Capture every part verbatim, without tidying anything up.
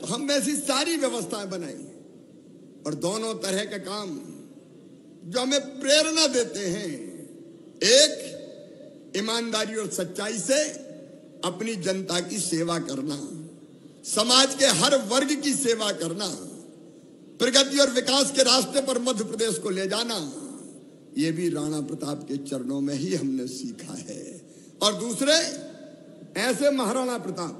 हम ऐसी सारी व्यवस्थाएं बनाई और दोनों तरह के काम जो हमें प्रेरणा देते हैं। एक, ईमानदारी और सच्चाई से अपनी जनता की सेवा करना, समाज के हर वर्ग की सेवा करना, प्रगति और विकास के रास्ते पर मध्य प्रदेश को ले जाना, ये भी राणा प्रताप के चरणों में ही हमने सीखा है। और दूसरे, ऐसे महाराणा प्रताप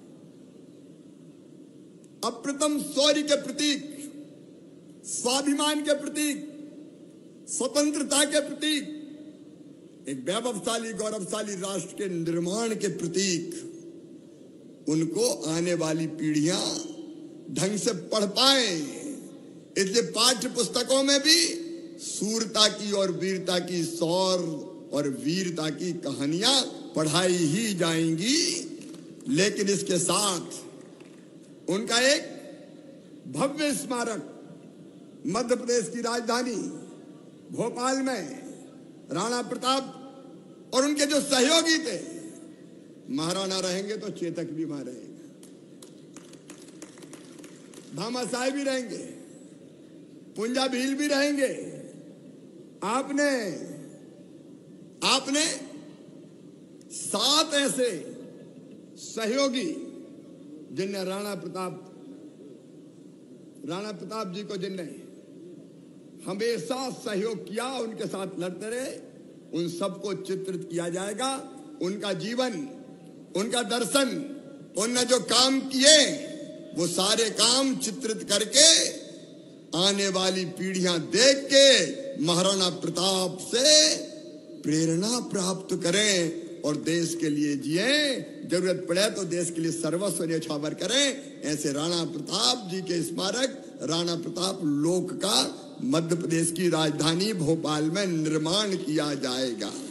अप्रतिम शौर्य के प्रतीक, स्वाभिमान के प्रतीक, स्वतंत्रता के प्रतीक, एक वैभवशाली गौरवशाली राष्ट्र के निर्माण के प्रतीक, उनको आने वाली पीढ़ियां ढंग से पढ़ पाए। इसलिए पाठ्य पुस्तकों में भी सूरता की और वीरता की, शौर्य और वीरता की कहानियां पढ़ाई ही जाएंगी। लेकिन इसके साथ उनका एक भव्य स्मारक मध्य प्रदेश की राजधानी भोपाल में राणा प्रताप और उनके जो सहयोगी थे, महाराणा रहेंगे तो चेतक भी वहां रहेगा, भामाशाह भी रहेंगे, पुंजा भील भी रहेंगे। आपने आपने सात ऐसे सहयोगी जिनने राणा प्रताप राणा प्रताप जी को जिनने हमेशा सहयोग किया, उनके साथ लड़ते रहे, उन सबको चित्रित किया जाएगा। उनका जीवन, उनका दर्शन, उनने जो काम किए वो सारे काम चित्रित करके आने वाली पीढ़ियां देख के महाराणा प्रताप से प्रेरणा प्राप्त करें और देश के लिए जिए, जरूरत पड़े तो देश के लिए सर्वस्व न्यौछावर करें। ऐसे राणा प्रताप जी के स्मारक राणा प्रताप लोक का मध्य प्रदेश की राजधानी भोपाल में निर्माण किया जाएगा।